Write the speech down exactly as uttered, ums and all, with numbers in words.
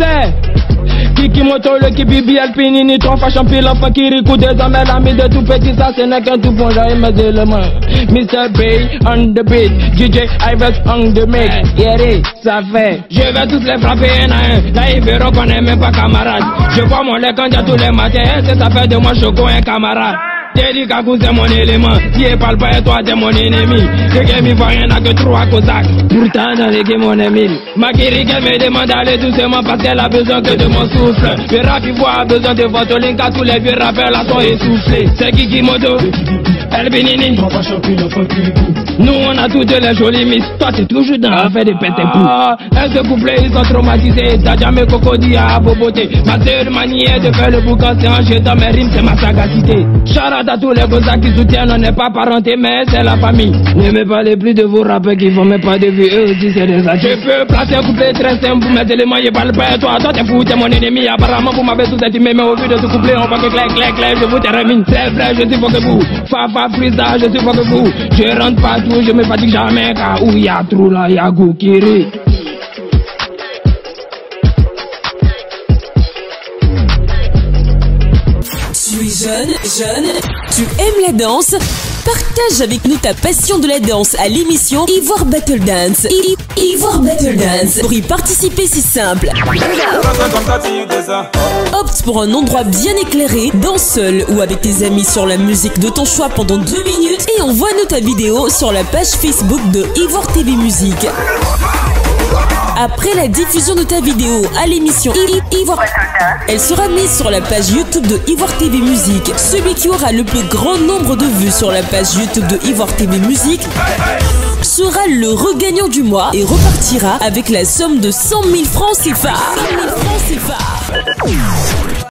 C'est Kikimoto, le Kibibi, Alpinini, trois fois champion, l'enfant qui ricoute désormais l'ami de tout petit, ça ce n'est qu'un tout bon, j'arrive mes éléments. mister B on the beat, D J Ives on the mix, yeah, ça fait. Je vais tous les frapper un à un, là ils verront qu'on est même pas camarades. Je vois mon lait quand il y a tous les matins, c'est ça fait de moi Choco un camarade. T'es dit qu'Akou c'est mon élément, qui est pas le pas et toi t'es mon ennemi. C'est que mi voit rien n'a que trois cosaques, pourtant dans les mon ami. Ma guérie qu'elle me demande d'aller doucement parce qu'elle a besoin que de mon souffle. Le rap il voit a besoin de votre link à tous les vieux rappeurs là sont essoufflés. C'est Kikimoto, El Benini. Nous on a toutes les jolies miss, toi t'es toujours dans l'affaire des pètes et pou. Un ce couplet ils sont traumatisés, t'as jamais cocody à boboter. Ma seule manière de faire le boucan c'est en jetant mes rimes, c'est ma sagacité. Charade à tous les beaux-arts qui soutiennent, on n'est pas parenté mais c'est la famille. Ne me parlez plus de vos rappeurs qui font même pas de vue, eux aussi c'est des actes. Je peux placer un couplet très simple pour mes éléments, je parle pas à toi, toi t'es fou, t'es mon ennemi. Apparemment vous m'avez tous estimé mais au vu de ce couplet on voit que clair, clair, clair, je vous termine. C'est vrai, je suis pas que vous, fa fa freestyle, je suis pas que vous. Je rentre partout, je me fatigue jamais car où y'a trop là, y'a goût qui rit. Tu es jeune, jeune, tu aimes la danse? Partage avec nous ta passion de la danse à l'émission Ivoire Battle Dance. I Ivoire Battle Dance. Pour y participer, c'est simple. Opte pour un endroit bien éclairé, danse seul ou avec tes amis sur la musique de ton choix pendant deux minutes et envoie-nous ta vidéo sur la page Facebook de Ivoire T V Musique. Après la diffusion de ta vidéo à l'émission Ivoire, elle sera mise sur la page YouTube de Ivoire T V Musique. Celui qui aura le plus grand nombre de vues sur la page YouTube de Ivoire T V Musique sera le regagnant du mois et repartira avec la somme de cent mille francs C F A.